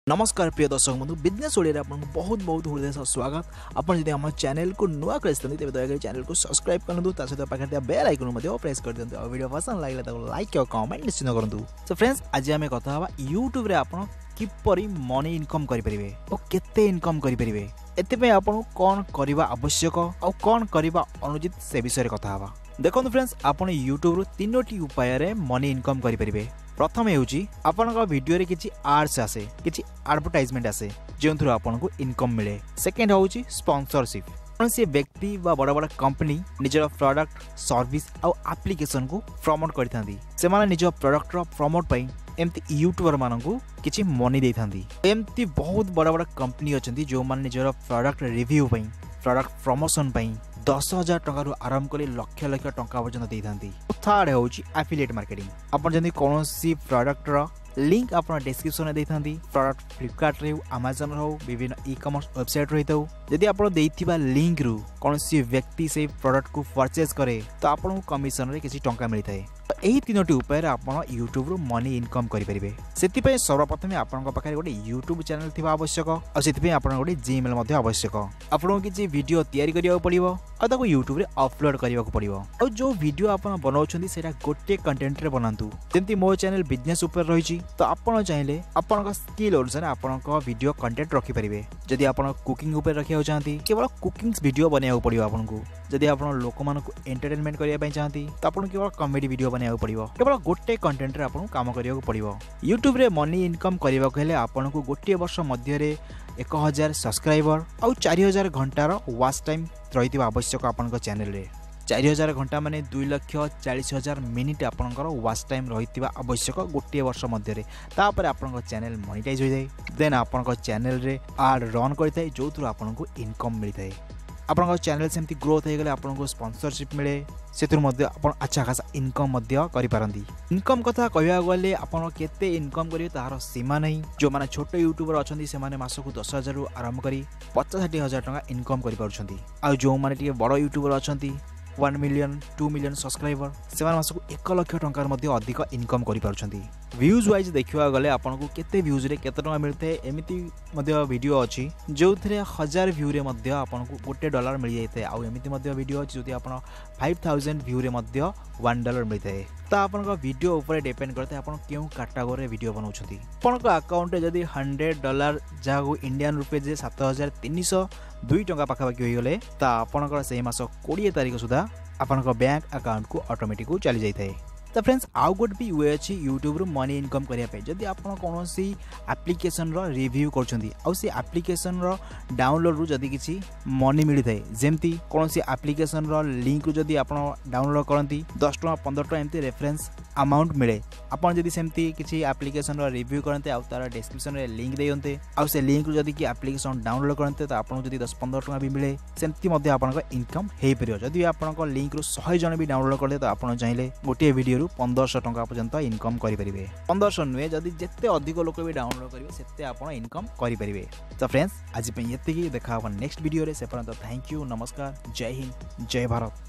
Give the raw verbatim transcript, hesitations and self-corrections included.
नमस्कार प्रिय दर्शक बंधु बिजनेस ओडिया आपको बहुत बहुत हृदय स्वागत। आप जब आम चैनल को नुआ कर तेज दयाक चैनल को सब्सक्राइब करूँ ता सहित पाखे बेल आइकन प्रेस कर दिखाँ और वीडियो पसंद लगे लाइक और कमेंट निश्चित करूँ। तो फ्रेंड्स आज आम कथा यूट्यूब रे आप किपरि मनी इनकम करें और केते इनकम करें एते आपन कौन करवा आवश्यक और कौन करवा अनुचित से विषय कथा हवा। देखो फ्रेंड्स आपन यूट्यूब रु तीनोटी उपाय रे मनी इनकम करें। प्रथम हेउची आपन वीडियो रे किछि आड्स आसे किछि एडवर्टाइजमेंट आसे जो थ्रू आपन को इनकम मिले। सेकंड होउची स्पॉन्सरशिप कौन से व्यक्ति व बड़ बड़ कंपनी निजर प्रोडक्ट सर्विस और एप्लिकेशन को प्रमोट करथांती से माने निज प्रोडक्ट रो प्रमोट पई एमती यूट्यूबर मानन को किछि मनी देथांती। एमती बहुत बड़ बड़ कंपनी अछंती जो मान निजर प्रोडक्ट रिव्यू पई प्रोडक्ट प्रमोशन पई दस हजार टका रु आरंभ कर लक्ष लक्ष टका पर्यंत देथांती। थर्ड होउची एफिलिएट मार्केटिंग आपन जदी कोनोसी प्रोडक्ट रो लिंक आपन डिस्क्रिप्शन में देथांती प्रोडक्ट फ्लिपकार्ट रे अमेज़न रो विभिन्न ई कॉमर्स वेबसाइट रहितौ जदी आपन देइथिबा लिंक रु कोनोसी व्यक्ति से प्रोडक्ट को परचेज करे तो आपन कमिशन रे किछि टंका मिलथाय। एही तीनोटी उपाय रे आपन यूट्यूब रु मनी इनकम करि परिबे। सेति पय सर्वप्रथम आपन पाखरे गोटे यूट्यूब चैनल थिबा आवश्यक और सेति पय आपन गोटे जीमेल मध्ये आवश्यक। आपन किछि वीडियो तयारी करिया पड़िबो और ताको यूट्यूब रे अपलोड करिया को पड़िबो और जो वीडियो आपन बनाउछन्ती सेटा गोटे कंटेंट रे बनांतु। जेंति मो चैनल बिजनेस ऊपर रहिछि तो आपन चाहिले आपन का स्किल अनुसार आपन का वीडियो कंटेंट रखि परिबे। जदि आपन कुकिंग ऊपर रखिया चाहती केवल कुकिंग वीडियो बनाया पड़िबो आपन को। जदि आपन लोक मान को एंटरटेनमेंट करिया पय चाहती तो आपन केवल कॉमेडी वीडियो बनाया पड़िबो। केवल गोटे कंटेंट रे आपन काम करिया को पड़िबो। यूट्यूब रे मनी इनकम करिबा कहले आपन को गोटे वर्ष मध्य रे एक हजार सब्सक्राइबर और चार हजार घंटार वॉच टाइम रहितिबा आवश्यक आपन चैनल रे। चार हजार घंटा माने दुई लक्ष चालीस हजार मिनिट आपनकर वॉच टाइम रहितिबा आवश्यक गोटे वर्ष मध्य रे। तापर आपन चैनल मोनेटाइज हो जाए देन आपन चैनल रे एड रन करथाय जो थ्रू आपन को इनकम मिलथाय। आपन चैनल सेमती ग्रोथ हो गले आपन को स्पॉन्सरशिप मिले सेतुर मध्य आपन अच्छा खासा इनकम मध्य करि पारंती। इनकम कथा कहया गले आपन केते इनकम करिवे तार सीमा नहीं। जो माने छोट यूट्यूबर अछंती से माने मासको दस हजार रु आरंभ करी पचास साठ हजार टका इनकम करि पारुछंती। आ जो माने टिके बड़ यूट्यूबर अछंती one million two million subscriber से मासको एक लक्ष टंकार मध्य अधिक इनकम करि पारुछंती। व्यूज वाइज देखिवा गले आपन को केते व्यूज रे केते टका मिलथे एमिति मध्य वीडियो अछि जो थरे हजार व्यू रे मध्य आपन को गोटे डॉलर मिल जायते। आ एमिति मध्य वीडियो अछि जति आपन पाँच हज़ार व्यू रे मध्य वन डॉलर मिलथे। त आपन का वीडियो ऊपर डिपेंड करते आपन केउ कैटेगरी रे वीडियो बनाउछथि। आपन का अकाउंट रे जदी सौ डॉलर जागो इंडियन रुपए जे सात हज़ार तीन सौ दो टका पाखा पाखी होई गले त आपन का सेही मास बीस तारिख सुधा आपन का बैंक अकाउंट को ऑटोमेटिक चली जाय थाए। तो फ्रेंड्स आउ गोट भी वे अच्छी यूट्यूब रो मनी इनकम करिया पे जदी आपन कोनोसी एप्लिकेशन रो रिव्यू करछंती आ से एप्लिकेशन रो डाउनलोड रु जदी किछि मनी मिली थाए जेमती कोनोसी एप्लिकेशन रो लिंक रु जदी आपन डाउनलोड करंती दस टका पंद्रह टका एमती रेफरेंस अमाउंट मिले। आपन जदी सेमती किछि एप्लिकेशन रो रिव्यू करंते आ तार डिस्क्रिप्शन रे लिंक देयंते आ से लिंक रु जदी कि एप्लिकेशन डाउनलोड करंते त आपन जदी दस पंद्रह टका भी मिले सेमती मध्ये आपन को इनकम हे परियो। जदी आपन को लिंक रु सौ जन भी डाउनलोड करले त आपन चाहिले गोटे वीडियो पंद्रह सौ टका पर्यंत इनकम करें। पंद्रह सौ नुहे जदि जिते अधिक लोक भी डाउनलोड करेंगे सेते आपण इनकम करें। तो फ्रेंड्स आज ये देखा नेक्स्ट वीडियो रे से पर्यंत थैंक यू नमस्कार जय हिंद जय भारत।